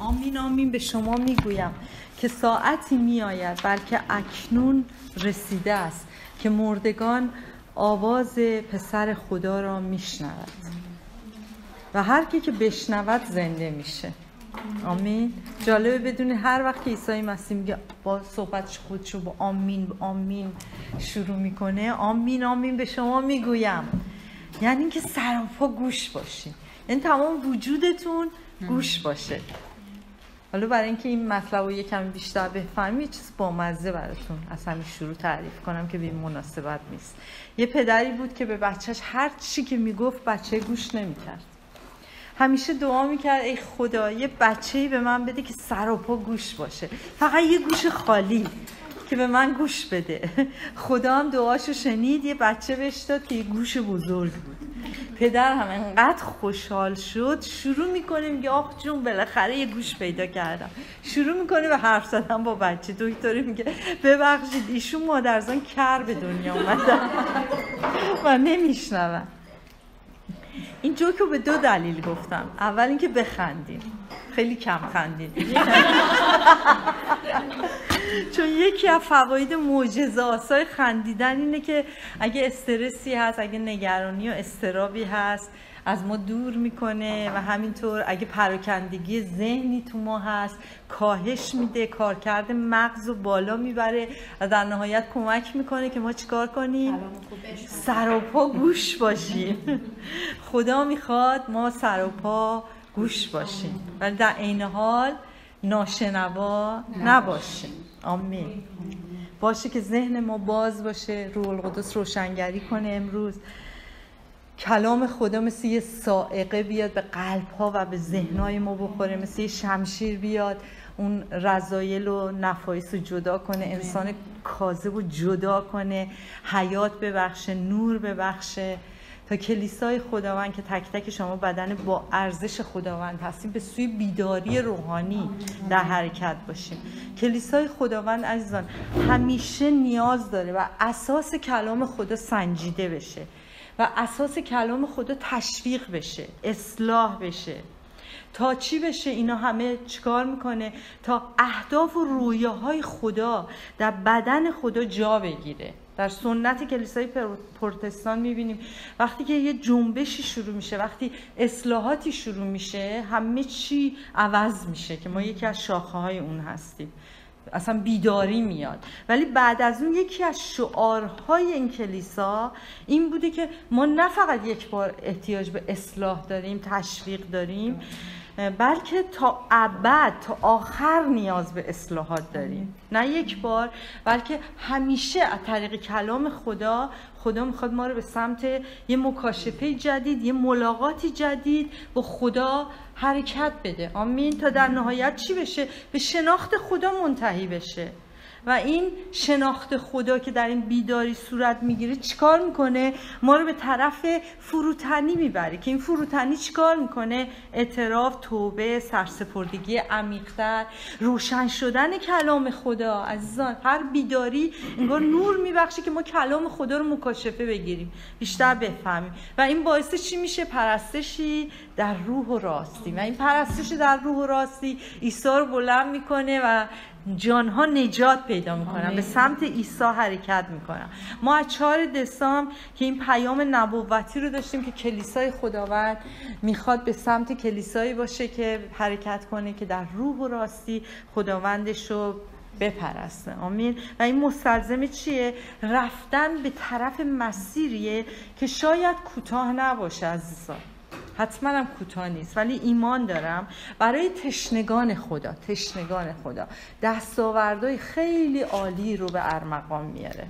آمین آمین به شما میگویم که ساعتی میآید بلکه اکنون رسیده است که مردگان آواز پسر خدا را میشنود و هر کی که بشنود زنده میشه. آمین. جالبه بدونی هر وقت که عیسی مسیح میگه با صحبت خودشو با آمین آمین شروع میکنه، آمین آمین به شما میگویم، یعنی اینکه سراپا گوش باشین، یعنی تمام وجودتون گوش باشه. حالا برای اینکه این مطلب رو یکم بیشتر بفهمی، یه چیز بامزه براتون از همین شروع تعریف کنم که به این مناسبت نیست. یه پدری بود که به بچهش هر چی که میگفت بچه گوش نمیکرد. همیشه دعا میکرد ای خدا یه بچه‌ای به من بده که سر و پا گوش باشه، فقط یه گوش خالی که به من گوش بده. خدا هم دعاشو شنید، یه بچه بهش داد که یه گوش بزرگ بود. پدر هم انقدر خوشحال شد، شروع میکنه میگه آخ جون بالاخره یه گوش پیدا کردم. شروع میکنه به حرف زدن با بچه. دکتری میگه ببخشید ایشون مادرزان کر به دنیا اومدن و نمیشنون. این جوکو به دو دلیل گفتم. اول اینکه بخندیم، خیلی کم خندیم چون یکی از فواید معجزه‌آسای خندیدن اینه که اگه استرسی هست، اگه نگرانی و اضطرابی هست از ما دور میکنه و همینطور اگه پراکندگی ذهنی تو ما هست کاهش میده، کارکرد مغز رو بالا میبره و در نهایت کمک میکنه که ما چیکار کنیم؟ سر و پا گوش باشیم. خدا میخواد ما سر و پا گوش باشیم ولی در عین حال ناشنوا نباشیم. آمین. باشه که ذهن ما باز باشه، روح القدس روشنگری کنه. امروز کلام خدا مثل یه صاعقه بیاد به قلب‌ها و به ذهن‌های ما بخوره، مثل یه شمشیر بیاد اون رذایل و نفایس رو جدا کنه، انسان کاذب رو جدا کنه، حیات ببخشه، نور ببخشه، تا کلیسای خداوند که تک تک شما بدن با ارزش خداوند هستیم به سوی بیداری روحانی در حرکت باشیم. کلیسای خداوند عزیزان همیشه نیاز داره و اساس کلام خدا سنجیده بشه و اساس کلام خدا تشویق بشه، اصلاح بشه. تا چی بشه؟ اینا همه چیکار میکنه؟ تا اهداف و رویاهای خدا در بدن خدا جا بگیره. در سنت کلیسای پروتستان میبینیم وقتی که یه جنبشی شروع میشه، وقتی اصلاحاتی شروع میشه، همه چی عوض میشه که ما یکی از شاخه‌های اون هستیم. اصلا بیداری میاد. ولی بعد از اون یکی از شعارهای این کلیسا این بوده که ما نه فقط یک بار احتیاج به اصلاح داریم، تشویق داریم، بلکه تا ابد، تا آخر نیاز به اصلاحات داریم. نه یک بار بلکه همیشه از طریق کلام خدا میخواد ما رو به سمت یه مکاشفه جدید، یه ملاقاتی جدید با خدا حرکت بده. آمین. تا در نهایت چی بشه؟ به شناخت خدا منتهی بشه. و این شناخت خدا که در این بیداری صورت میگیره چیکار میکنه؟ ما رو به طرف فروتنی میبره که این فروتنی چیکار میکنه؟ اعتراف، توبه، سرسپردگی عمیق‌تر، روشن شدن کلام خدا. عزیزان هر بیداری انگار نور میبخشه که ما کلام خدا رو مکاشفه بگیریم، بیشتر بفهمیم و این باعث چی میشه؟ پرستشی در روح و راستی. و این پرستش در روح و راستی عیسی رو بلند میکنه و جانها نجات پیدا میکنن، به سمت عیسی حرکت میکنن. ما از 4 دسامبر که این پیام نبوتی رو داشتیم که کلیسای خداوند میخواد به سمت کلیسایی باشه که حرکت کنه که در روح و راستی خداوندش رو بپرسته. آمین. و این مستلزم چیه؟ رفتن به طرف مسیریه که شاید کوتاه نباشه عزیزان، حتما هم کوتاه نیست، ولی ایمان دارم برای تشنگان خدا دستاوردهای خیلی عالی رو به ارمغان میاره.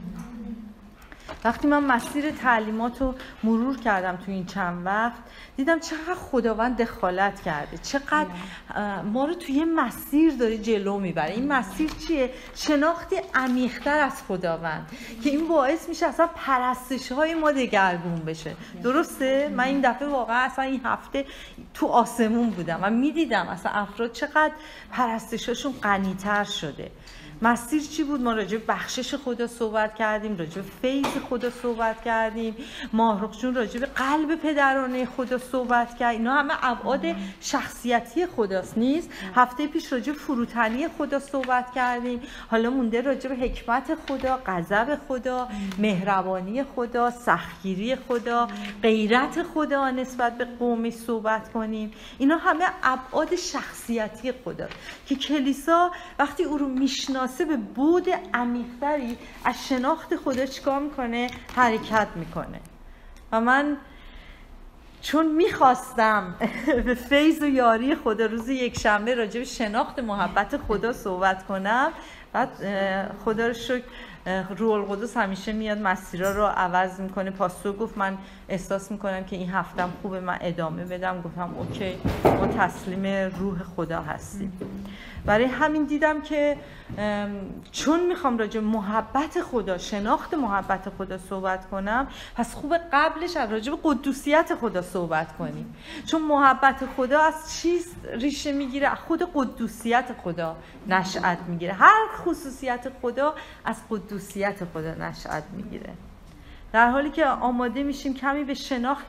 وقتی من مسیر تعلیمات رو مرور کردم تو این چند وقت دیدم چقدر خداوند دخالت کرده، چقدر ما رو توی یه مسیر داره جلو میبره. این مسیر چیه؟ شناختی عمیق‌تر از خداوند که این باعث میشه اصلا پرستش‌های ما دگرگون بشه. درسته؟ من این دفعه واقعا اصلا این هفته تو آسمون بودم و میدیدم اصلا افراد چقدر پرستش‌هاشون غنی‌تر شده مسیر چی بود؟ ما راجع به بخشش خدا صحبت کردیم، راجع به فیض خدا صحبت کردیم، ماهرخ جون راجع به قلب پدرانه خدا صحبت کرد. اینا همه ابعاد شخصیتی خداست نیست؟ هفته پیش راجع به فروتنی خدا صحبت کردیم، حالا مونده راجع به حکمت خدا، غضب خدا، مهربانی خدا، سختگیری خدا، غیرت خدا نسبت به قومی صحبت کنیم. اینا همه ابعاد شخصیتی خدا که کلیسا وقتی او رو میشناسه به بعد عمیق‌تری از شناخت خدا چیکار میکنه؟ حرکت میکنه. و من چون میخواستم به فیض و یاری خدا روز یکشنبه راجع به شناخت محبت خدا صحبت کنم، بعد خدا رو شکر روح القدس همیشه میاد مسیرها رو عوض میکنه. پاستور گفت من احساس میکنم که این هفتم خوبه من ادامه بدم. گفتم اوکی، ما تسلیم روح خدا هستیم. برای همین دیدم که چون میخوام راجع به محبت خدا، شناخت محبت خدا صحبت کنم، پس خوبه قبلش راجع به قدوسیت خدا صحبت کنیم. چون محبت خدا از چیز ریشه میگیره؟ از خود قدوسیت خدا نشأت میگیره. هر خصوصیت خدا از قدوسیت خدا نشأت میگیره. در حالی که آماده میشیم کمی به شناخت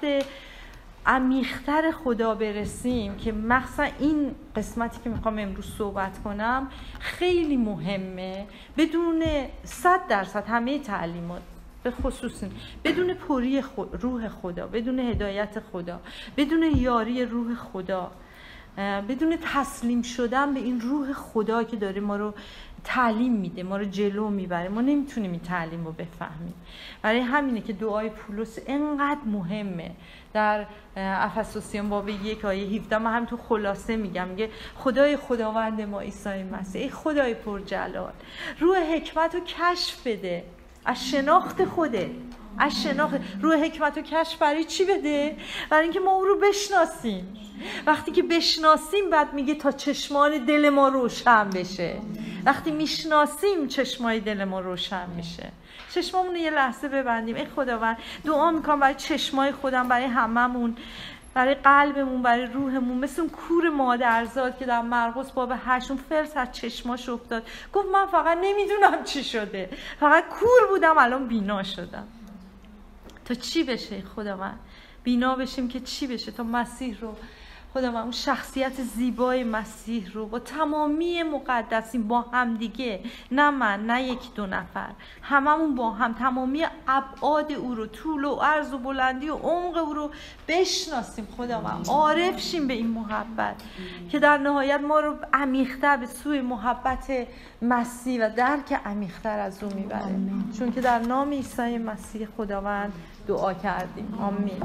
عمیق‌تر خدا برسیم، که مخصوصا این قسمتی که میخوام امروز صحبت کنم خیلی مهمه، بدون 100% همه تعلیمات به خصوص بدون پوری روح خدا، بدون هدایت خدا، بدون یاری روح خدا، بدون تسلیم شدن به این روح خدا که داره ما رو تعلیم میده، ما رو جلو میبره، ما نمیتونیم این تعلیم رو بفهمیم. برای همینه که دعای پولس اینقدر مهمه. در افسوسیان باب 1 آیه 17 من هم تو خلاصه میگم، میگه خدای خداوند ما عیسی مسیح، ای خدای پرجلال، روح حکمت رو کشف بده از شناخت خوده، از شناخت. روح حکمت رو کشف برای چی بده؟ برای اینکه ما او رو بشناسیم. وقتی که بشناسیم بعد میگه تا چشمان دل ما روشن بشه. وقتی میشناسیم چشمای دل ما روشن میشه. چشمامون رو یه لحظه ببندیم. ای خداوند دعا میکنم برای چشمای خودم، برای هممون، برای قلبمون، برای روحمون، مثل اون کور مادرزاد که در مرقس باب 8 اون فلس از چشماش افتاد، گفت من فقط نمیدونم چی شده، فقط کور بودم الان بینا شدم. تا چی بشه خداوند؟ بینا بشیم که چی بشه؟ تا مسیح رو خداوند، اون شخصیت زیبای مسیح رو با تمامی مقدسین با هم دیگه، نه من نه یک دو نفر، هممون با هم تمامی ابعاد او رو، طول و عرض و بلندی و عمق او رو بشناسیم خداوند، عارف شیم به این محبت که در نهایت ما رو عمیق‌تر به سوی محبت مسیح و درک عمیق‌تر از او میبره. چون که در نام عیسی مسیح خداوند دعا کردیم، آمین.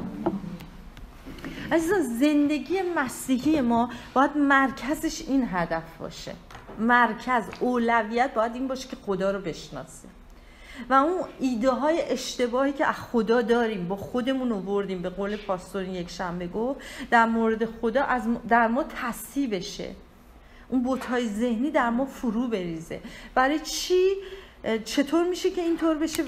عزیزان زندگی مسیحی ما باید مرکزش این هدف باشه، مرکز اولویت باید این باشه که خدا رو بشناسیم و اون ایده های اشتباهی که از خدا داریم با خودمون آوردیم، به قول پاستور یک شنبه گفت، در مورد خدا در ما تصحیح بشه، اون بت‌های ذهنی در ما فرو بریزه. برای چی؟ چطور میشه که اینطور بشه؟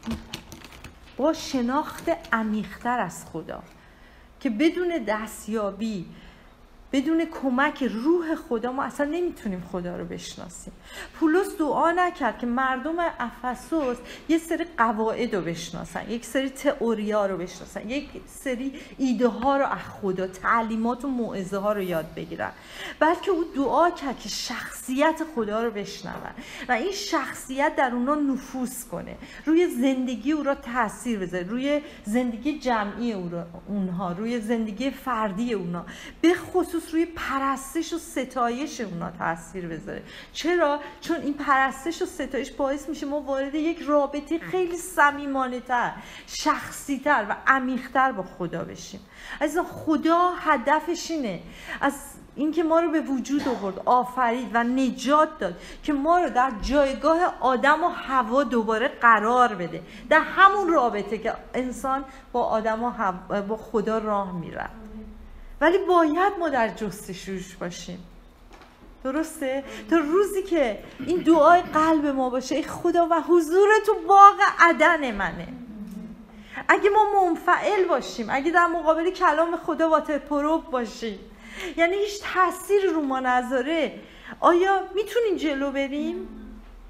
با شناخت عمیق‌تر از خدا، که بدون دستیابی، بدون کمک روح خدا ما اصلا نمیتونیم خدا رو بشناسیم. پولس دعا نکرد که مردم افسوس یه سری قواعد رو بشناسن، یک سری تئوریا رو بشناسن، یک سری ایده ها رو از خدا، تعلیمات و موعظه ها رو یاد بگیرن، بلکه او دعا کرد که شخصیت خدا رو بشنون و این شخصیت در اونا نفوذ کنه، روی زندگی او را تاثیر بذاره، روی زندگی جمعی اونها، روی زندگی فردی اونا، به خصوص روی پرستش و ستایش اونا تاثیر بذاره. چرا؟ چون این پرستش و ستایش باعث میشه ما وارد یک رابطه خیلی صمیمانه‌تر، شخصی‌تر و عمیق‌تر با خدا بشیم. عزیزان خدا هدفش اینه، از اینکه ما رو به وجود آورد، آفرید و نجات داد که ما رو در جایگاه آدم و حوا دوباره قرار بده، در همون رابطه که انسان با آدم و با خدا راه میره. ولی باید ما در جستجوش باشیم، درسته؟ تا روزی که این دعای قلب ما باشه، ای خدا و حضور تو باغ عدن منه. اگه ما منفعل باشیم، اگه در مقابل کلام خدا واترپروف باشیم، یعنی هیچ تأثیر رو ما نذاره، آیا میتونیم جلو بریم؟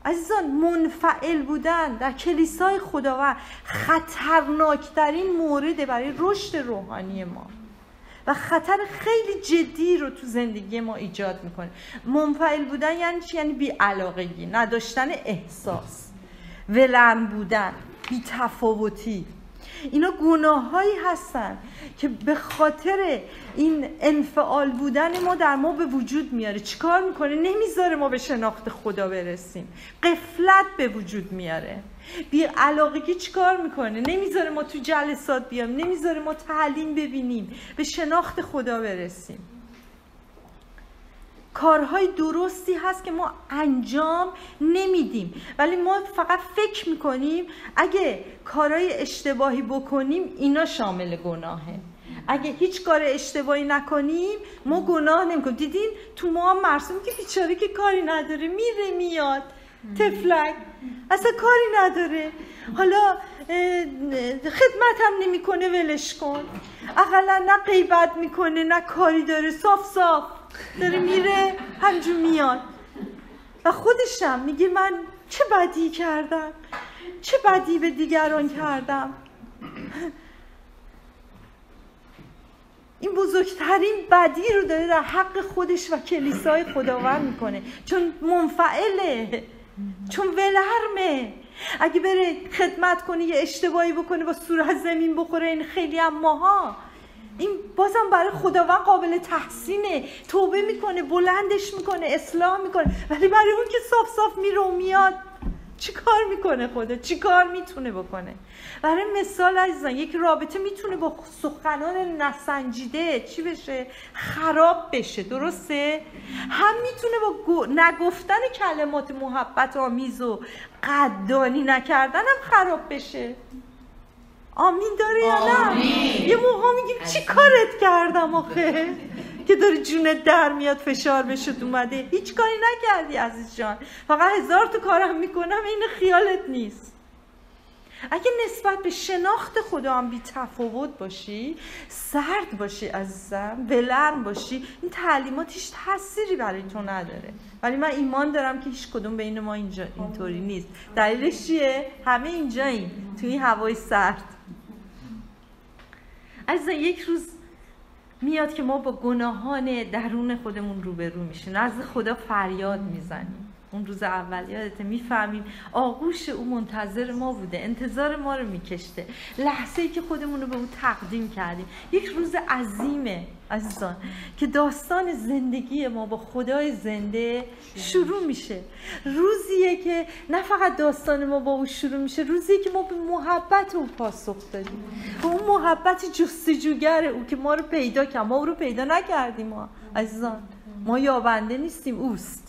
عزیزان منفعل بودن در کلیسای خداوند خطرناکترین مورد برای رشد روحانی ما و خطر خیلی جدی رو تو زندگی ما ایجاد میکنه. منفعل بودن یعنی چی؟ یعنی بی‌علاقگی، نداشتن احساس، ولرم بودن، بی‌تفاوتی. اینا گناهایی هستن که به خاطر این انفعال بودن ما در ما به وجود میاره. چیکار میکنه؟ نمیذاره ما به شناخت خدا برسیم. غفلت به وجود میاره. بی‌علاقگی چیکار میکنه؟ نمیذاره ما تو جلسات بیام، نمیذاره ما تعلیم ببینیم، به شناخت خدا برسیم. کارهای درستی هست که ما انجام نمیدیم، ولی ما فقط فکر میکنیم اگه کارهای اشتباهی بکنیم اینا شامل گناهه. اگه هیچ کار اشتباهی نکنیم ما گناه نمیکنیم. دیدین تو ما مرسوم که بیچاره که کاری نداره، میره میاد، تفلک، اصلا کاری نداره، حالا خدمت هم نمیکنه، ولش کن. اقلا نه غیبت میکنه نه کاری داره، صاف صاف داره میره همجور میاد و خودشم میگه من چه بدی کردم، چه بدی به دیگران کردم. این بزرگترین بدی رو داره در حق خودش و کلیسای خداوند میکنه، چون منفعله، چون ولرمه. اگه بره خدمت کنه یه اشتباهی بکنه با صورت زمین بخوره، این خیلی هم ماها، این بازم برای خداوند قابل تحسینه، توبه میکنه، بلندش میکنه، اصلاح میکنه. ولی برای اون که صاف صاف میره و میاد چی کار میکنه خدا؟ چی کار میتونه بکنه؟ برای مثال عزیزان یک رابطه میتونه با سخنان نسنجیده چی بشه؟ خراب بشه، درسته؟ هم میتونه با نگفتن کلمات محبت آمیز و قدردانی نکردن هم خراب بشه. آمین داره یا نه؟ یه موقع میگیم چی کارت کردم آخه که داری جونت در میاد، فشار بهشت اومده، هیچ کاری نکردی عزیز جان، فقط 1000 تا کارم میکنم، این خیالت نیست. اگه نسبت به شناخت خدا هم بی تفاوت باشی، سرد باشی عزیزم، ولرم باشی، این تعلیمات هیچ تأثیری برای تو نداره. ولی من ایمان دارم که هیچ کدوم بین ما اینجا اینطوری نیست. دلیلش چیه؟ همه اینجاییم توی این هوای سرد. عزیزان یک روز میاد که ما با گناهان درون خودمون روبرو میشیم، نزد خدا فریاد میزنیم. اون روز اول یادته، میفهمیم آغوش او منتظر ما بوده، انتظار ما رو میکشته، لحظه‌ای که خودمون رو به او تقدیم کردیم. یک روز عظیمه عزیزان که داستان زندگی ما با خدای زنده شروع میشه. روزیه که نه فقط داستان ما با او شروع میشه، روزیه که ما به محبت او پاسخ دادیم، به اون محبت جستجوگر او که ما رو پیدا کرد. ما او رو پیدا نکردیم ما عزیزان، ما یابنده نیستیم، اوست.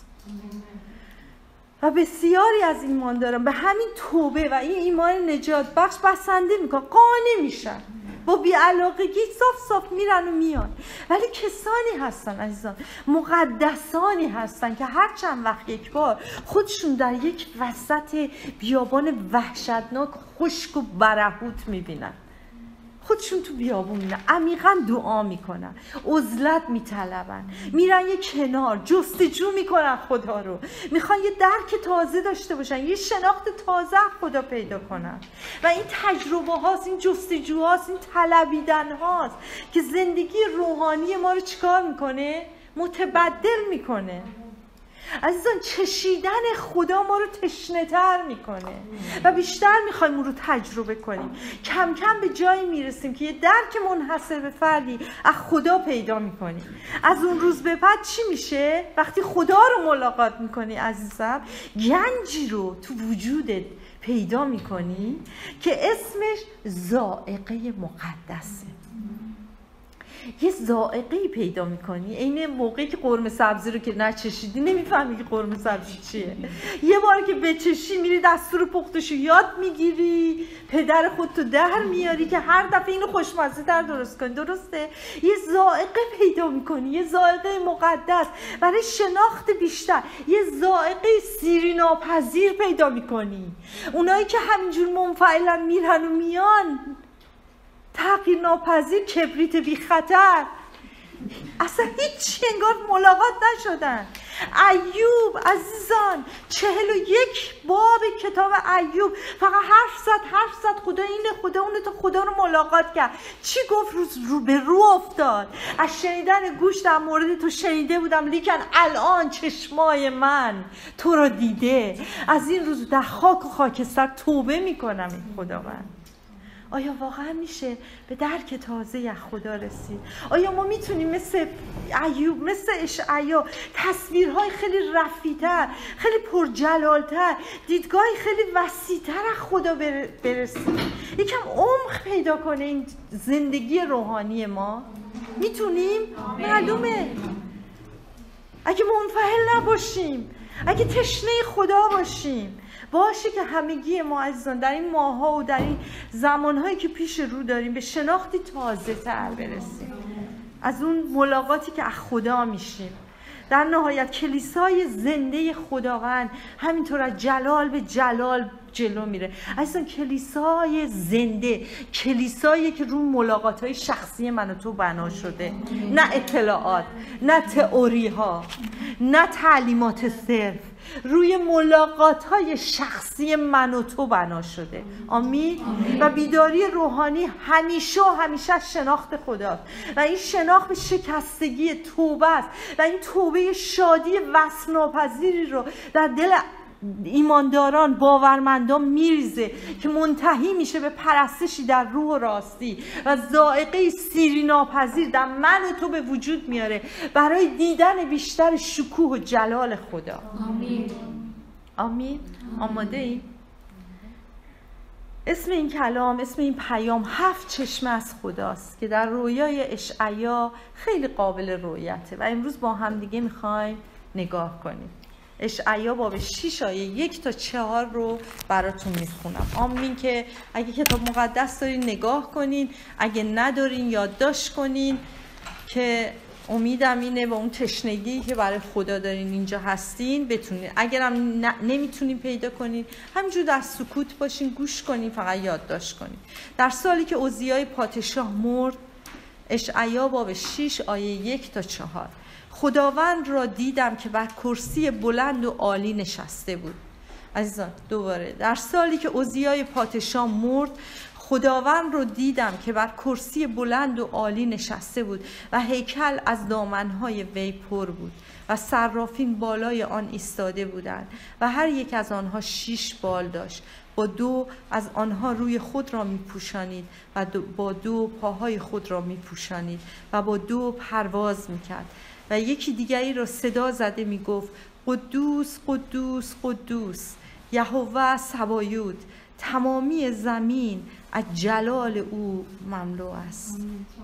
و بسیاری از ایمان دارم به همین توبه و این ایمان نجات بخش بسنده میکنن، قانع میشن، با بی‌علاقگی صاف صاف میرن و میان. ولی کسانی هستن عزیزان، مقدسانی هستن که هر چند وقت یک بار خودشون در یک وسط بیابان وحشتناک خشک و برهوت میبینن، خودشون تو بیابون میرن، عمیقا دعا میکنن، عزلت میطلبن، میرن یه کنار، جستجو میکنن خدا رو، میخوان یه درک تازه داشته باشن، یه شناخت تازه خدا پیدا کنن. و این تجربه هاست، این جستجو هاست، این طلبیدن هاست که زندگی روحانی ما رو چیکار میکنه؟ متبدل میکنه. عزیزان چشیدن خدا ما رو تشنه تر میکنه و بیشتر میخوایم اون رو تجربه کنیم. کم کم به جایی میرسیم که یه درک منحصر به فردی از خدا پیدا میکنیم. از اون روز به بعد چی میشه؟ وقتی خدا رو ملاقات میکنی عزیزم، گنجی رو تو وجودت پیدا میکنی که اسمش ذائقه مقدسه. یه ذائقه‌ای پیدا میکنی، عین موقعی که قرمه سبزی رو که نچشیدی نمیفهمی که قرمه سبزی چیه. یه بار که بچشی میری دستور پختشو یاد میگیری، پدر خودتو در میاری که هر دفعه اینو خوشمزه تر درست کنی، درسته؟ یه ذائقه پیدا میکنی، یه ذائقه مقدس برای شناخت بیشتر، یه ذائقه سیری ناپذیر پیدا میکنی. اونایی که همینجور منفعلن میرن و میان، تغییر ناپذیر، کبریت بی خطر، اصلا هیچ انگار ملاقات نشدن. ایوب عزیزان 41 باب کتاب ایوب فقط حرف زد خدا اینه خدا اونه، تا خدا رو ملاقات کرد. چی گفت؟ رو به رو افتاد. از شنیدن گوش در مورد تو شنیده بودم، لیکن الان چشمای من تو رو دیده. از این روز در خاک و خاکستر توبه میکنم این خداوند. آیا واقعا میشه به درک تازه از خدا رسید؟ آیا ما میتونیم مثل ایوب، مثل اشعیا، تصویرهای خیلی رفیع‌تر، خیلی پرجلالتر، دیدگاهی خیلی وسیع‌تر از خدا برسیم؟ یکم عمق پیدا کنه این زندگی روحانی ما؟ میتونیم؟ معلومه. اگه منفعل نباشیم، اگه تشنه خدا باشیم، باشه که همگی ما عزیزان در این ماه‌ها و در این زمان‌هایی که پیش رو داریم به شناختی تازه‌تر برسیم از اون ملاقاتی که از خدا میشیم. در نهایت کلیسای زنده خداوند همینطور از جلال به جلال جلو میره. عزیزان کلیسای زنده، کلیسایی که روی ملاقات‌های شخصی من و تو بنا شده، نه اطلاعات، نه تئوری‌ها، نه تعلیمات صرف، روی ملاقات‌های شخصی من و تو بنا شده. آمین. و بیداری روحانی همیشه و همیشه شناخت خداست و این شناخت به شکستگی توبه است و این توبه شادی وصف‌ناپذیری رو در دل ایمانداران، باورمندان میریزه که منتهی میشه به پرستشی در روح و راستی و ذائقه سیری ناپذیر در من و تو به وجود میاره برای دیدن بیشتر شکوه و جلال خدا. آمین. آمین. آماده ایم؟ اسم این کلام، اسم این پیام 7 چشمه از خداست که در رویای اشعیا خیلی قابل رؤیته و امروز با هم دیگه میخوایم نگاه کنیم. اشعیا باب 6 آیه 1 تا 4 رو براتون میخونم. آمین. که اگه کتاب مقدس دارین نگاه کنین، اگه ندارین یادداشت کنین، که امیدم اینه با اون تشنگی که برای خدا دارین اینجا هستین بتونین. اگرم نمیتونین پیدا کنین، همینجور در سکوت باشین، گوش کنین، فقط یادداشت کنین. در سالی که عزیای پادشاه مرد، اشعیا باب 6 آیه 1 تا 4، خداوند را دیدم که بر کرسی بلند و عالی نشسته بود. عزیزان دوباره، در سالی که عزیای پادشاه مرد، خداوند را دیدم که بر کرسی بلند و عالی نشسته بود و هیکل از دامنهای وی پر بود و صرافین بالای آن ایستاده بودند و هر یک از آنها 6 بال داشت. با 2 از آنها روی خود را می پوشانید و با 2 پاهای خود را می پوشانید و با 2 پرواز می کرد. و یکی دیگری را صدا زده می گفت قدوس قدوس قدوس یهوه سبایوت، تمامی زمین از جلال او مملو است.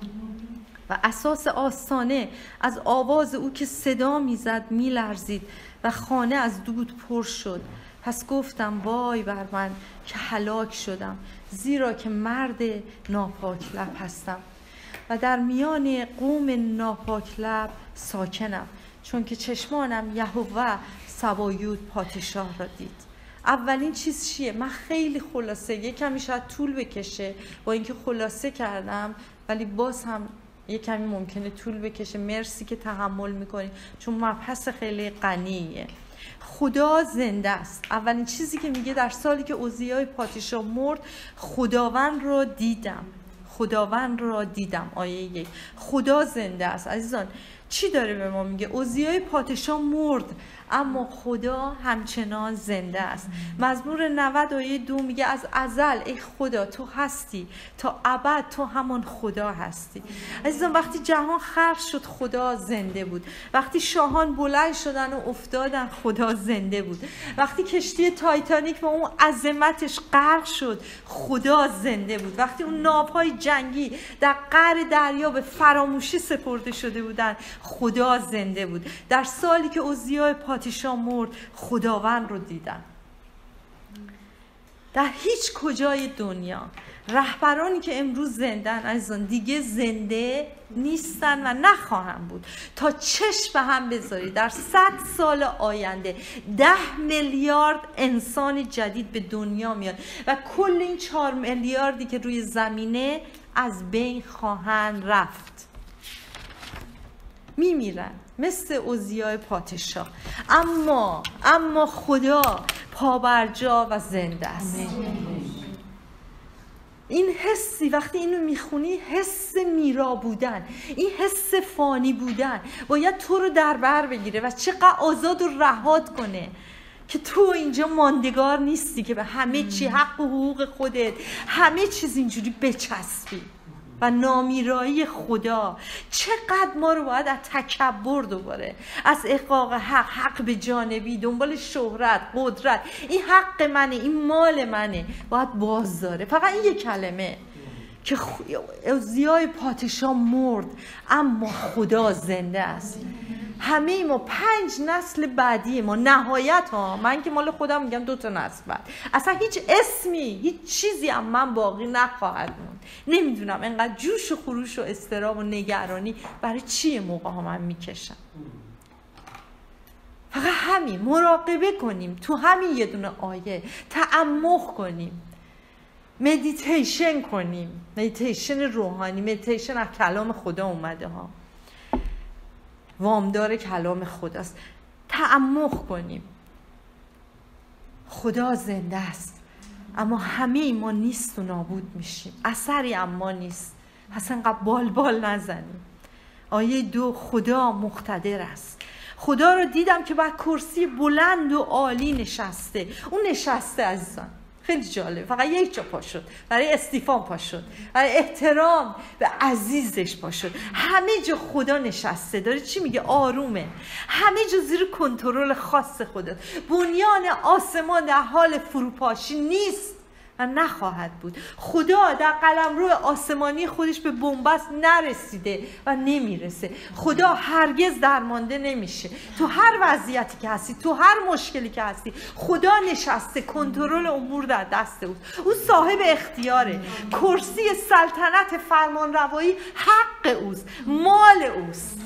و اساس آستانه از آواز او که صدا می زد می لرزید و خانه از دود پر شد. پس گفتم وای بر من که هلاک شدم، زیرا که مرد ناپاک لب هستم و در میان قوم ناپاک لب ساکنم، چون که چشمانم یهوه سبایوت پادشاه را دید. اولین چیز چیه؟ من خیلی خلاصه، یه کمی شاید طول بکشه با اینکه خلاصه کردم، ولی باز هم یه کمی ممکنه طول بکشه. مرسی که تحمل میکنی چون مبحث خیلی غنیه. خدا زنده است. اولین چیزی که میگه در سالی که عزیای پادشاه مرد، خداوند را دیدم. خداوند را دیدم. آیه 1. خدا زنده است. عزیزان چی داره به ما میگه؟ عزیای پادشاه مرد اما خدا همچنان زنده است. مزمور 90 آیه 2 میگه از ازل ای خدا تو هستی، تا ابد تو همان خدا هستی. عزیزان وقتی جهان خلق شد خدا زنده بود. وقتی شاهان بلند شدن و افتادن خدا زنده بود. وقتی کشتی تایتانیک با اون عظمتش غرق شد خدا زنده بود. وقتی اون ناوهای جنگی در قعر دریا به فراموشی سپرده شده بودن خدا زنده بود. در سالی که عزیای پادشاه مرد خداوند رو دیدن. در هیچ کجای دنیا رهبرانی که امروز زندن عزیزان دیگه زنده نیستن و نخواهم بود. تا چشم به هم بذاری در 100 سال آینده 10 میلیارد انسان جدید به دنیا میاد و کل این 4 میلیاردی که روی زمینه از بین خواهند رفت، میمیرن. مثل اوزیا پادشاه. اما خدا پابرجا و زنده است. این حسی وقتی اینو میخونی، حس میرا بودن، این حس فانی بودن باید تو رو در بر بگیره و چقدر آزاد و رهات کنه که تو اینجا ماندگار نیستی که به همه چی حق و حقوق خودت همه چیز اینجوری بچسبی و نامیرایی خدا. چقدر ما رو باید از تکبر، دوباره از احقاق حق به جانبی، دنبال شهرت، قدرت، این حق منه، این مال منه، باید باز داره. فقط این یک کلمه که اوزیای پادشاه مرد اما خدا زنده است. همه ما 5 نسل بعدی ما نهایت ها، من که مال خودم میگم 2 نسل بعد اصلا هیچ اسمی، هیچ چیزی هم من باقی نخواهد موند. نمیدونم انقدر جوش و خروش و اضطراب و نگرانی برای چیه موقع ها من میکشم. فقط همین مراقبه کنیم، تو همین یه دونه آیه تعمق کنیم، مدیتیشن کنیم، مدیتیشن روحانی، مدیتیشن از کلام خدا اومده ها، وامدار کلام خداست. تعمق کنیم. خدا زنده است اما همه ما نیست و نابود میشیم، اثری اما نیست. پس انقدر بال نزنیم. آیه 2 خدا مقتدر است. خدا رو دیدم که بر کرسی بلند و عالی نشسته. اون نشسته عزیزان خیلی جالب، فقط یک جا پا شد، برای استیفان پا شد، برای احترام به عزیزش پا شد. همه جا خدا نشسته، داره چی میگه؟ آرومه، همه جا زیر کنترل خاص خدا. بنیان آسمان در حال فروپاشی نیست و نخواهد بود. خدا در قلمرو آسمانی خودش به بنبست نرسیده و نمیرسه. خدا هرگز درمانده نمیشه. تو هر وضعیتی که هستی، تو هر مشکلی که هستی، خدا نشسته، کنترل امور در دست اوست. او صاحب اختیاره. کرسی سلطنت فرمانروایی حق اوست، مال اوست.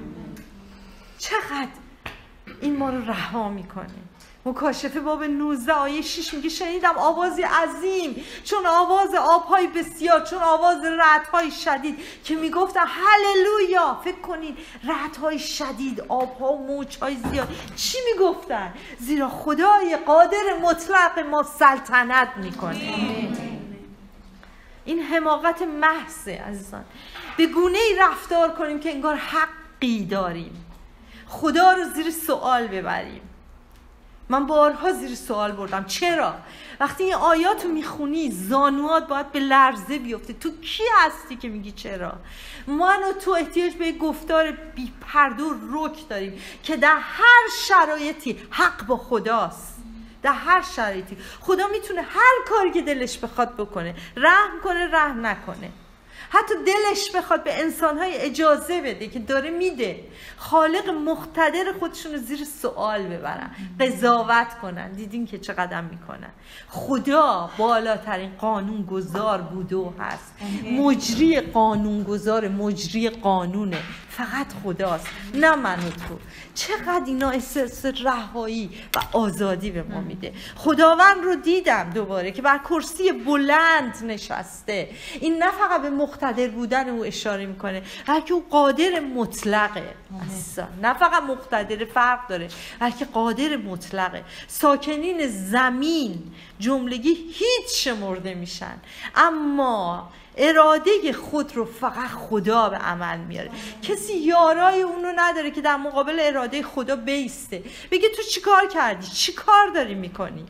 چقدر این ما رو رها میکنه. مکاشفه باب 19 آیه 6 میگه شنیدم آوازی عظیم چون آواز آبهای بسیار، چون آواز رعدهای شدید که میگفتن هللویا. فکر کنین رعدهای شدید، آبها و موجهای زیاد، چی میگفتن؟ زیرا خدای قادر مطلق ما سلطنت میکنه. این حماقت محضه عزیزان. به گونه ای رفتار کنیم که انگار حقی داریم، خدا رو زیر سوال ببریم. من بارها زیر سوال بردم. چرا؟ وقتی این آیاتو میخونی زانوات باید به لرزه بیفته. تو کی هستی که میگی چرا؟ من و تو احتیاج به گفتار بی پرده و رک داریم که در هر شرایطی حق با خداست. در هر شرایطی خدا میتونه هر کاری که دلش بخواد بکنه، رحم کنه رحم نکنه، حتی دلش بخواد به انسانهای اجازه بده که داره میده. خالق مقتدر خودشون رو زیر سوال ببرن، قضاوت کنن. دیدین که چقدر میکنن. خدا بالاترین قانون گذار بود و هست. مجری قانون گذار، مجری قانونه فقط خداست، نه من و تو. چقدر اینا احساس رهایی و آزادی به ما میده. خداوند رو دیدم دوباره که بر کرسی بلند نشسته. این نه فقط به مقتدر بودن او اشاره میکنه، بلکه او قادر مطلقه. نه فقط مقتدر، فرق داره، بلکه قادر مطلقه. ساکنین زمین جملگی هیچ شمرده میشن، اما اراده خود رو فقط خدا به عمل میاره. کسی یارای اونو نداره که در مقابل اراده خدا بیسته، بگه تو چی کار کردی؟ چی کار داری میکنی؟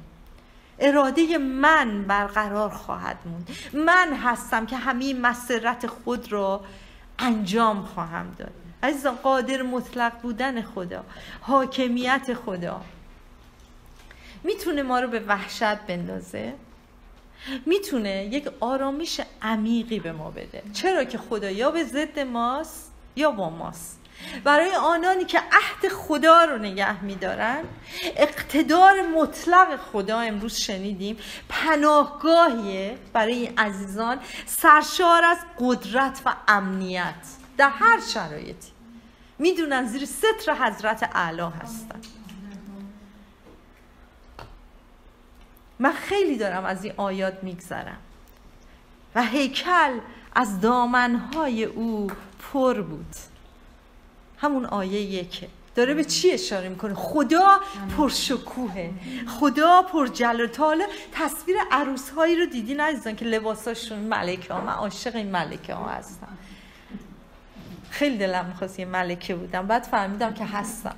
اراده من برقرار خواهد موند. من هستم که همه مسرت خود رو انجام خواهم داد. عزیزان، قادر مطلق بودن خدا، حاکمیت خدا میتونه ما رو به وحشت بندازه، میتونه یک آرامش عمیقی به ما بده. چرا که خدا یا به ضد ماست یا با ماست. برای آنانی که عهد خدا رو نگه میدارن، اقتدار مطلق خدا، امروز شنیدیم، پناهگاهیه برای این عزیزان، سرشار از قدرت و امنیت. در هر شرایطی میدونن زیر ستر حضرت اعلی هستن. من خیلی دارم از این آیات میگذرم و هیکل از دامنهای او پر بود. همون آیه 1 داره به چی اشاره میکنه؟ خدا پرشکوهه، خدا پرجلال. تا حالا تصویر عروس هایی رو دیدین عزیزان که لباساشون ملکه ها؟ من عاشق این ملکه ها هستم، خیلی دلم میخواست یه ملکه بودم، بعد فهمیدم که هستم.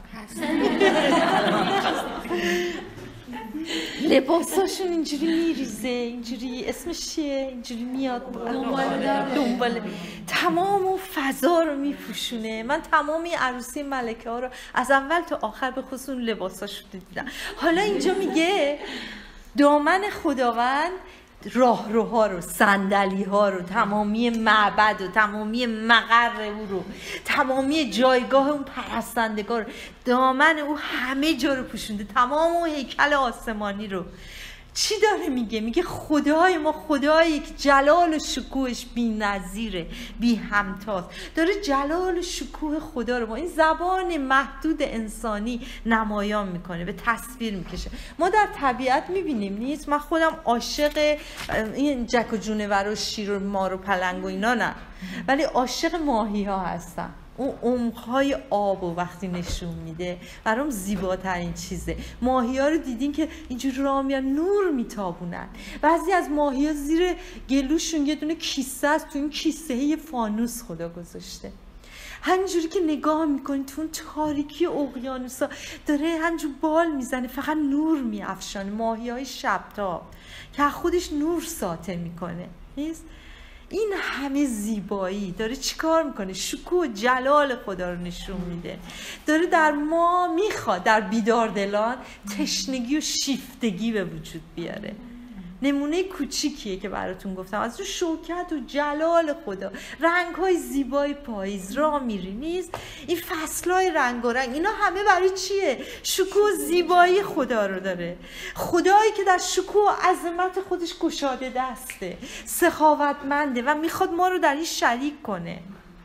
لباساشون اینجوری میریزه، اینجوری اسمش چیه؟ اینجوری میاد دنباله تمام اون فضا رو میپوشونه. من تمام این عروسی ملکه ها رو از اول تا آخر به خصوص اون لباساشون دیدم. حالا اینجا میگه دامن خداوند راهروها رو، صندلی ها رو، تمامی معبد و تمامی مقر او رو، تمامی جایگاه اون پرستندگان رو، دامن او همه جا رو پوشونده، تمام اون هیکل آسمانی رو. چی داره میگه؟ میگه خدای ما خدایی که جلال و شکوهش بی نظیره، بی همتاست. داره جلال و شکوه خدا رو با این زبان محدود انسانی نمایان میکنه، به تصویر میکشه. ما در طبیعت میبینیم نیست؟ من خودم عاشق این جک و جونور و شیر و مار و پلنگ و اینا نه، ولی عاشق ماهی ها هستم. اون عمق‌های آب و وقتی نشون میده برام زیباترین چیزه. ماهی‌ها رو دیدین که اینجوری راه میان نور میتابونن. بعضی از ماهی‌ها زیر گلوشون یه دونه کیسه است، تو این کیسه یه فانوس خدا گذاشته. همینجوری که نگاه میکنی تو اون تاریکی اقیانوسا داره همینجور بال میزنه، فقط نور میافشانه. ماهی‌های شبتاب که خودش نور ساطع میکنه نیست؟ این همه زیبایی داره چیکار میکنه؟ شکوه جلال خدا رو نشون میده. داره در ما میخواد در بیداردلان تشنگی و شیفتگی به وجود بیاره. نمونه کوچیکیه که براتون گفتم از اون شوکت و جلال خدا، رنگ‌های زیبای پاییز را میری نیست؟ این فصل‌های رنگارنگ، اینا همه برای چیه؟ شکوه و زیبایی خدا رو داره. خدایی که در شکوه و عظمت خودش گشاده دسته، سخاوتمنده و میخواد ما رو در این شریک کنه.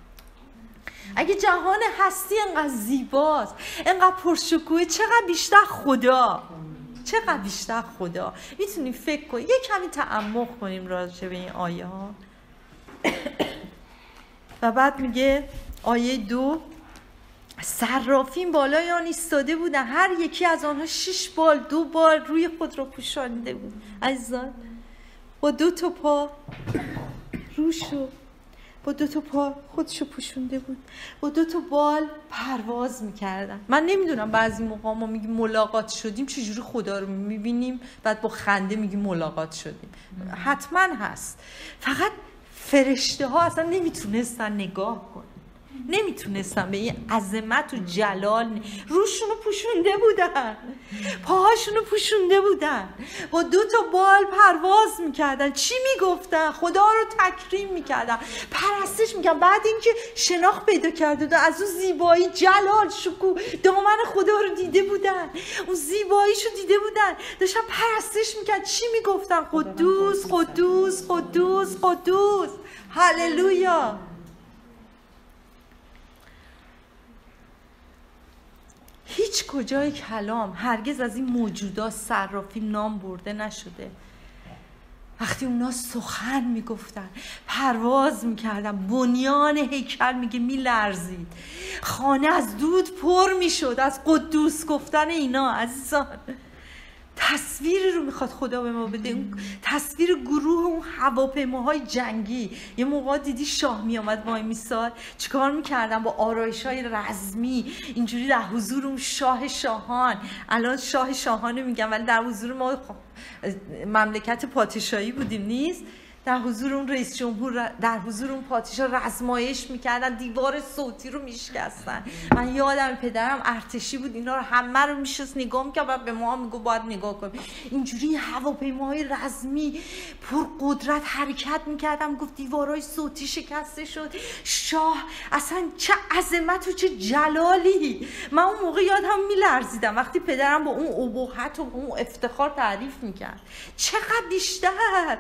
اگه جهان هستی انقدر زیباست، انقدر پرشکوه، چقدر بیشتر خدا، چقدر بیشتر خدا. میتونیم فکر کنیم، یه کمی تعمق کنیم راجع به این آیه ها. و بعد میگه آیه 2 صرافین بالای آن ایستاده بودن، هر یکی از آنها 6 بال 2 بال روی خود را پوشانده بود. عزیزان با 2 تا پا روشو، با 2 تا پا خودشو پوشونده بود، با 2 تا بال پرواز میکردن. من نمیدونم بعضی موقع ما میگیم ملاقات شدیم چجوری خدا رو میبینیم، بعد با خنده میگیم ملاقات شدیم. حتما هست، فقط فرشته ها اصلا نمیتونستن نگاه کنن، نمیتونستن به این عظمت و جلال. روشونو پوشونده بودن، پاهاشونو پوشونده بودن، با 2 تا بال پرواز میکردن. چی میگفتن؟ خدا رو تکریم میکردن، پرستش میکردن. بعد اینکه شناخت پیدا کرده بودن از اون زیبایی، جلال، شکوه، دامن خدا رو دیده بودن، اون زیباییشو دیده بودن، داشتن پرستش میکردن. چی میگفتن؟ قدوس قدوس قدوس قدوس. هللویا. هیچ کجای کلام هرگز از این موجودات صرافی نام برده نشده. وقتی اونا سخن میگفتن، پرواز میکردن، بنیان هیکل میگه میلرزید، خانه از دود پر میشد از قدوس گفتن اینا. عزیزان تصویری رو میخواد خدا به ما بده، اون تصویر گروه اون هواپیماهای جنگی. یه موقع دیدی شاه میامد وای میساد چیکار میکردن؟ با آرایش‌های رزمی اینجوری در حضور اون شاه شاهان. الان شاه شاهانه میگم ولی در حضور ما مملکت پادشاهی بودیم نیست؟ در حضور اون رئیس جمهور، در حضور اون پادشاه رزمایش میکردن، دیوار صوتی رو میشکستن. من یادم پدرم ارتشی بود، اینا رو همه رو میشست نگاه میکرد و به ما میگو باید نگاه کنیم. اینجوری هواپیماهای رزمی پر قدرت حرکت میکردن، گفت دیوارهای صوتی شکسته شد. شاه اصلا چه عظمت و چه جلالی. من اون موقع یادم میلرزیدم وقتی پدرم با اون ابهت و اون افتخار تعریف میکرد. چقدر بیشتر.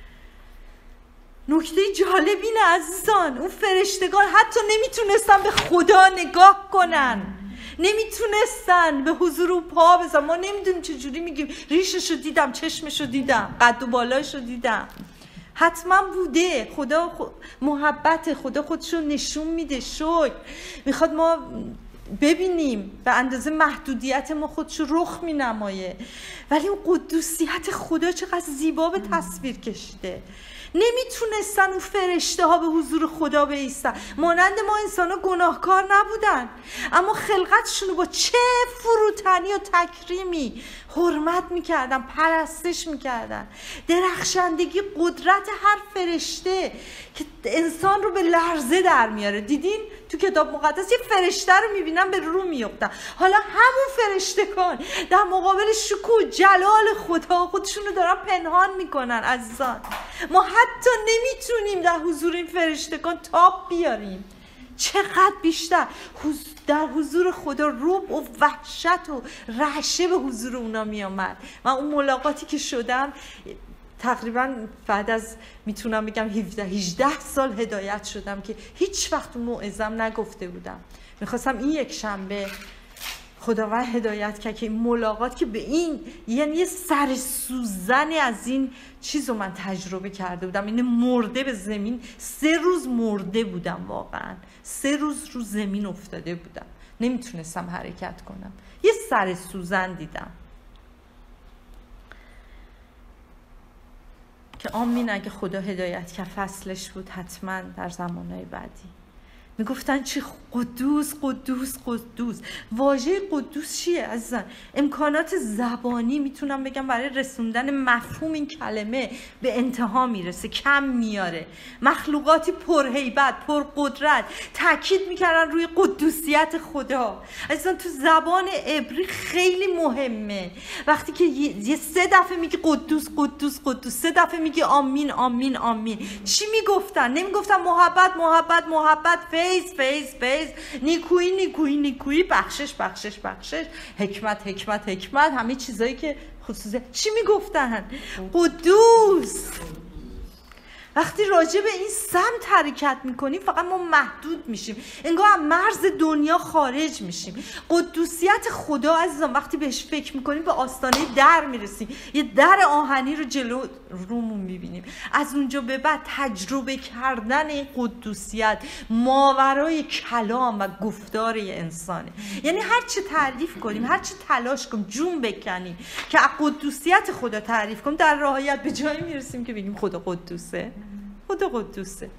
نکته جالب اینه عزیزان، اون فرشتگان حتی نمیتونستن به خدا نگاه کنن، نمیتونستن به حضور او پا بزن. ما نمیدونیم چجوری میگیم ریششو دیدم، چشمشو دیدم، قد و بالایشو دیدم. حتما بوده. خدا محبت، خدا خودشو نشون میده، شکر میخواد ما ببینیم، به اندازه محدودیت ما خودشو رخ مینمایه. ولی اون قدوسیت خدا چقدر زیبا به تصویر کشیده. نمیتونستن اون فرشته ها به حضور خدا بایستن، مانند ما انسان ها گناهکار نبودن، اما خلقتشون رو با چه فروتنی و تکریمی حرمت میکردن، پرستش میکردن. درخشندگی قدرت هر فرشته که انسان رو به لرزه در میاره. دیدین تو کتاب مقدس یه فرشته رو میبینن به رو میافتن. حالا همون فرشتگان در مقابل شکوه جلال خدا خودشون رو دارن پنهان میکنن. عزیزان ما حتی نمیتونیم در حضور این فرشتگان تاب بیاریم، چقدر بیشتر در حضور خدا روب و وحشت و رعشه به حضور اونا میامد. من اون ملاقاتی که شدم تقریبا بعد از میتونم بگم 17-18 سال هدایت شدم که هیچ وقت موعظه‌ام نگفته بودم. میخواستم این یک شنبه خداوند هدایت کرد که این ملاقات که به این یعنی یه سر سوزنی از این چیز رو من تجربه کرده بودم. این مرده به زمین 3 روز مرده بودم، واقعا 3 روز رو زمین افتاده بودم، نمیتونستم حرکت کنم. یه سر سوزن دیدم که آمین اگه خدا هدایت کرد فصلش بود حتما در زمانهای بعدی. میگفتن چی قدوس قدوس قدوس. واژه قدوس چیه عزیزان؟ امکانات زبانی میتونم بگم برای رسوندن مفهوم این کلمه به انتها میرسه، کم میاره. مخلوقاتی پرهیبت، پرقدرت، تاکید میکردن روی قدوسیت خدا. عزیزان تو زبان عبری خیلی مهمه وقتی که یه 3 دفعه میگی قدوس قدوس قدوس، 3 دفعه میگی آمین آمین آمین. چی میگفتن؟ نمیگفتن محبت محبت محبت، فیض فیض فیض، نیکویی نیکویی نیکویی، بخشش بخشش بخشش، حکمت حکمت حکمت، همه چیزایی که خصوصی. چی میگفتن؟ قدوس. وقتی راجع به این سمت حرکت میکنیم فقط ما محدود میشیم، انگار از مرز دنیا خارج میشیم. قدوسیت خدا عزیزان وقتی بهش فکر میکنیم به آستانه در میرسیم، یه در آهنی رو جلو رومون میبینیم. از اونجا به بعد تجربه کردن این قدوسیت ماورای کلام و گفتار انسانه. یعنی هر چه تعریف کنیم، هر چه تلاش کنیم، جون بکنیم که از قدوسیت خدا تعریف کنیم، در نهایت به جایی میرسیم که بگیم خدا قدوسه. خدا قدوسه،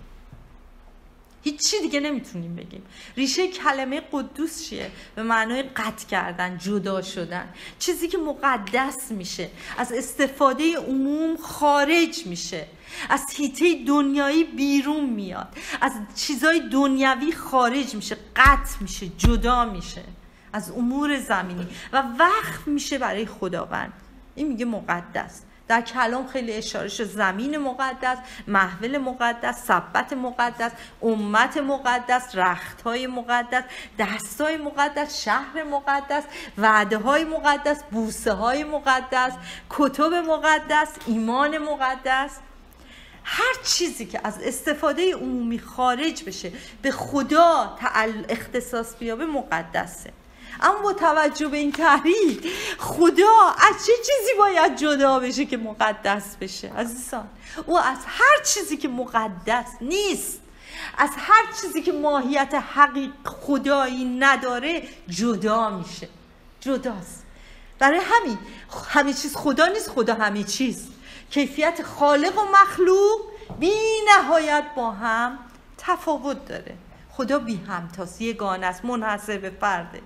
هیچی دیگه نمیتونیم بگیم. ریشه کلمه قدوس چیه؟ به معنای قطع کردن، جدا شدن، چیزی که مقدس میشه، از استفاده عموم خارج میشه، از حیطه دنیایی بیرون میاد، از چیزای دنیوی خارج میشه، قطع میشه، جدا میشه از امور زمینی و وقف میشه برای خداوند. این میگه مقدس. در کلام خیلی اشاره شد، زمین مقدس، محول مقدس، سبت مقدس، امت مقدس، رختهای مقدس، دستهای مقدس، شهر مقدس، وعده های مقدس، بوسه های مقدس، کتب مقدس، ایمان مقدس. هر چیزی که از استفاده عمومی خارج بشه به خدا اختصاص بیابه مقدسه. اما با توجه به این تعریف خدا از چه چیزی باید جدا بشه که مقدس بشه؟ عزیزان او از هر چیزی که مقدس نیست، از هر چیزی که ماهیت حقیقی خدایی نداره جدا میشه، جداست. برای همین همه چیز خدا نیست، خدا همه چیز. کیفیت خالق و مخلوق بی نهایت با هم تفاوت داره. خدا بی همتاست، یگانه است، منحصر به فرده.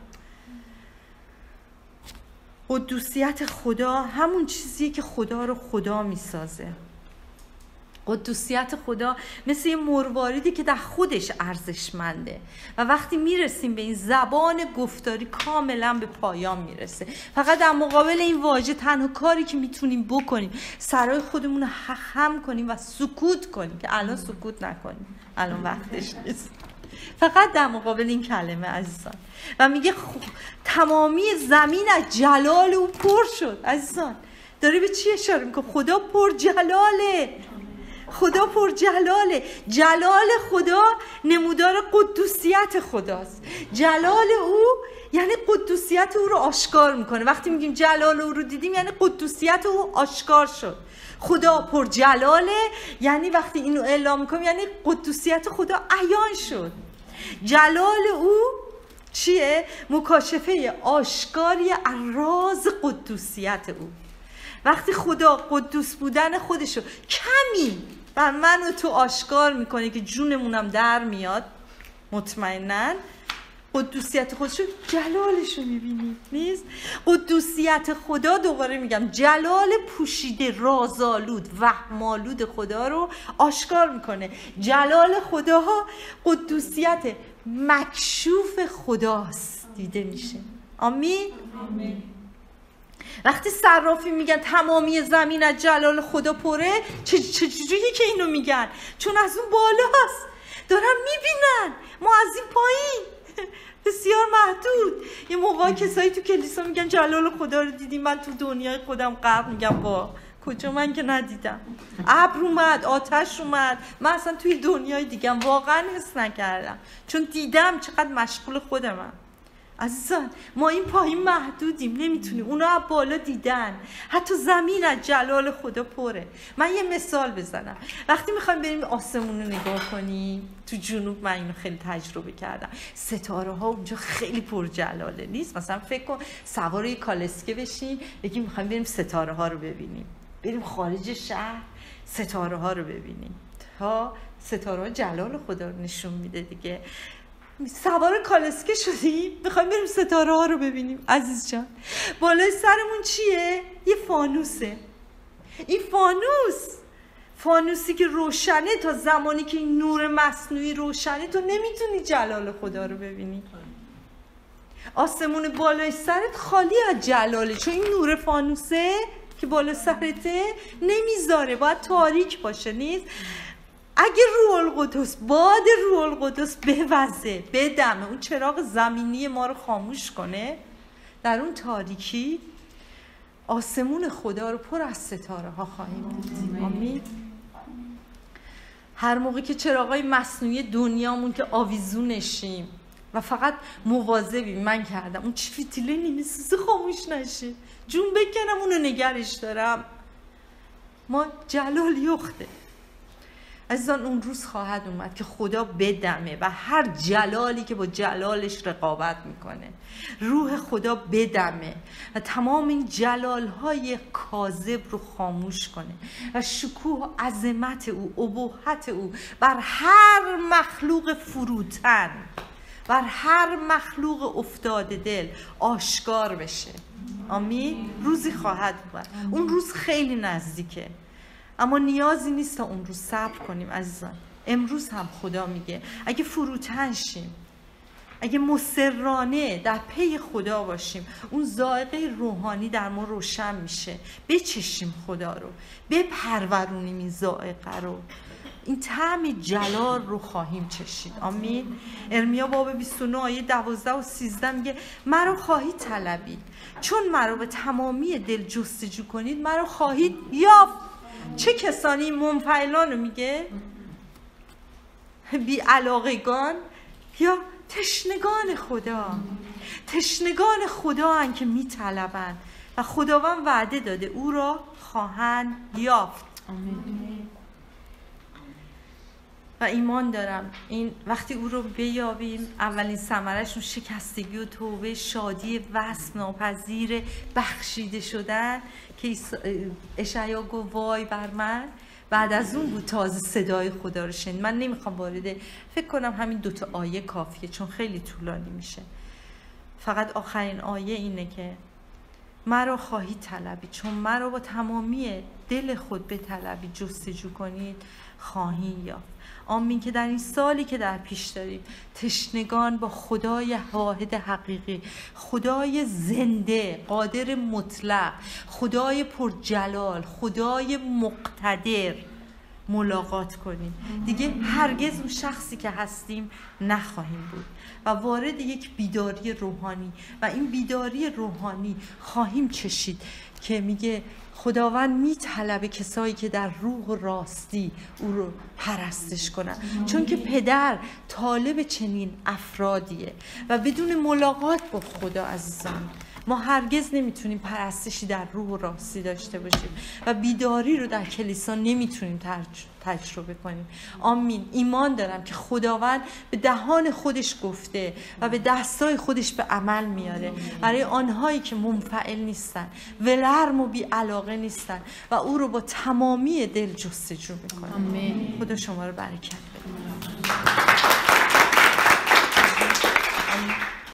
قدوسیت خدا همون چیزیه که خدا رو خدا میسازه. قدوسیت خدا مثل یه مرواریدی که در خودش ارزشمنده و وقتی میرسیم به این زبان گفتاری کاملا به پایان میرسه. فقط در مقابل این واژه تنها کاری که میتونیم بکنیم سرای خودمون رو خم کنیم و سکوت کنیم، که الان سکوت نکنیم، الان وقتش نیست. فقط در مقابل این کلمه عزیزان. و میگه تمامی زمین از جلال او پر شد. عزیزان داره به چی اشاره میکنه؟ خدا پر جلاله، خدا پر جلاله. جلال خدا نمودار قدوسیت خداست. جلال او یعنی قدوسیت او رو آشکار میکنه. وقتی میگیم جلال او رو دیدیم یعنی قدوسیت او آشکار شد. خدا پر جلاله یعنی وقتی اینو اعلام میکنیم یعنی قدوسیت خدا عیان شد. جلال او چیه؟ مکاشفه آشکاری از راز قدوسیت او. وقتی خدا قدوس بودن خودشو کمی بر من و تو آشکار میکنه که جونمونم در میاد، مطمئناً قدوسیت خودشو، جلالشو میبینیم. نیست؟ قدوسیت خدا، دوباره میگم، جلال پوشیده رازآلود وهم‌آلود خدا رو آشکار میکنه. جلال خداها قدوسیت مکشوف خداست، دیده میشه. آمین؟ آمین. وقتی صرافی میگن تمامی زمین از جلال خدا پره، چجوریه که اینو میگن؟ چون از اون بالاست، دارن میبینن. ما از این پایین بسیار محدود. یه موقع کسایی تو کلیسا میگن جلال خدا رو دیدیم، من تو دنیای خودم غرق. میگم با کجا؟ من که ندیدم. ابر اومد، آتش اومد، من اصلا توی دنیای دیگم واقعا حس نکردم، چون دیدم چقدر مشغول خودمم. عزیزان ما این پایین محدودیم، نمیتونیم. اونا از بالا دیدن. حتی زمین از جلال خدا پره. من یه مثال بزنم. وقتی میخوایم بریم آسمون رو نگاه کنیم، تو جنوب من اینو خیلی تجربه کردم، ستاره ها اونجا خیلی پر جلاله. نیست؟ مثلا فکر کن سوار یه کالسکه بشیم بگیم میخوایم بریم ستاره ها رو ببینیم، بریم خارج شهر ستاره ها رو ببینیم. تا ستاره ها جلال خدا رو نشون میده دیگه. سوار کالسکه شدیم میخوایم بریم ستاره ها رو ببینیم. عزیز جان بالای سرمون چیه؟ یه فانوسه. این فانوسی که روشنه، تا زمانی که این نور مصنوعی روشنه تو نمیتونی جلال خدا رو ببینی. آسمون بالای سرت خالی از جلاله، چون این نور فانوسه که بالا سرته نمیذاره، باید تاریک باشه. نیست؟ اگه روح القدس، باد روح القدس بوزه، بدمه، اون چراغ زمینی ما رو خاموش کنه، در اون تاریکی آسمون خدا رو پر از ستاره ها خواهیم دید. آمین. هر موقع که چراغای مصنوعی دنیامون که آویزونشیم و فقط مواظبیم، من کردم اون چی فتیله نیمه سوزه خاموش نشه، جون بکنم اونو نگرش دارم، ما جلال یخته. عزیزان اون روز خواهد اومد که خدا بدمه و هر جلالی که با جلالش رقابت میکنه، روح خدا بدمه و تمام این جلالهای کاذب رو خاموش کنه و شکوه و عظمت او، ابهت او بر هر مخلوق فروتن، بر هر مخلوق افتاده دل آشکار بشه. آمین. روزی خواهد اومد. اون روز خیلی نزدیکه، اما نیازی نیست تا اون روز صبر کنیم. عزیزان امروز هم خدا میگه اگه فروتن شیم، اگه مصرانه در پی خدا باشیم، اون ذائقه روحانی در ما روشن میشه. بچشیم خدا رو، بپرورونیم این ذائقه رو، این طعم جلال رو خواهیم چشید. آمین. ارمیا باب 29 آیه 12 و 13 میگه مرا خواهید طلبید، چون مرا به تمامی دل جستجو کنید مرا خواهید یافت. چه کسانی؟ منفعلان رو میگه، بی علاقگان یا تشنگان خدا. تشنگان خدا هن که میطلبن و خداوند وعده داده او را خواهند یافت. و ایمان دارم این وقتی او رو بیابیم، اولین ثمرش شکستگی و توبه، شادی وصف ناپذیر بخشیده شدن که اشعیا گفت وای بر من. بعد از اون بود تازه صدای خدا رو شنید. من نمیخوام وارد، فکر کنم همین 2 آیه کافیه چون خیلی طولانی میشه. فقط آخرین آیه اینه که مرا خواهید طلبید، چون مرا با تمامی دل خود بطلبید، جستجو کنید، خواهید یافت. آمین. که در این سالی که در پیش داریم تشنگان با خدای واحد حقیقی، خدای زنده، قادر مطلق، خدای پرجلال، خدای مقتدر ملاقات کنیم، دیگه هرگز اون شخصی که هستیم نخواهیم بود و وارد یک بیداری روحانی و این بیداری روحانی خواهیم چشید که میگه خداوند میطلبه کسایی که در روح و راستی او رو پرستش کنن، چون که پدر طالب چنین افرادیه و بدون ملاقات با خدا عزیزان ما هرگز نمیتونیم پرستشی در روح و راستی داشته باشیم و بیداری رو در کلیسا نمیتونیم تجربه کنیم. آمین. ایمان دارم که خداوند به دهان خودش گفته و به دستای خودش به عمل میاره برای آنهایی که منفعل نیستن، ولرم و بی علاقه نیستن و او رو با تمامی دل جستجو میکنن. خدا شما رو برکت بده.